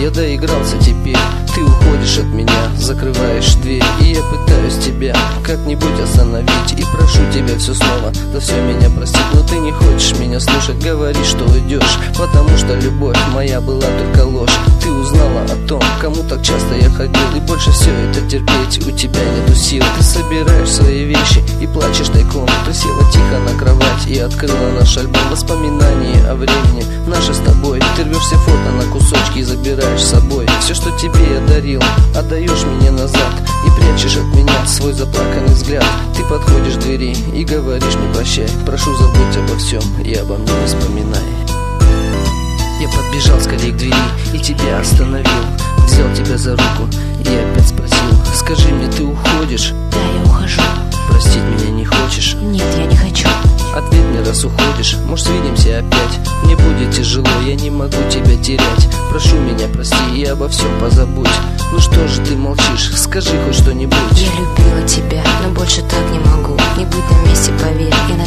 я доигрался теперь. Ты уходишь от меня, закрываешь дверь, и я пытаюсь тебя как-нибудь остановить. И прошу тебя все снова, да все меня простить. Но ты не хочешь меня слушать, говоришь, что уйдешь, потому что любовь моя была только ложь. Ты узнала о том, кому так часто я ходил, и больше все это терпеть у тебя нету сил. Ты собираешь свои вещи и плачешь тайком. Присела тихо на кровать и открыла наш альбом воспоминаний о времени наше с тобой. Ты рвешь все фото на кусочки и забираешь с собой. Все, что тебе я дарил, отдаешь мне назад и прячешь от меня свой заплаканный взгляд. Ты подходишь к двери и говоришь мне прощай. Прошу, забудь обо всем и обо мне не вспоминай. Я подбежал скорее к двери и тебя остановил. Взял тебя за руку и опять спросил: скажи мне, ты уходишь? Да, я ухожу. Простить меня не хочешь? Нет, я не хочу. Ответь мне, раз уходишь, может, свидимся опять. Мне будет тяжело, я не могу тебя терять. Прошу меня, прости и обо всем позабудь. Ну что же ты молчишь, скажи хоть что-нибудь. Я любила тебя, но больше так не могу. Не быть на месте, поверь, я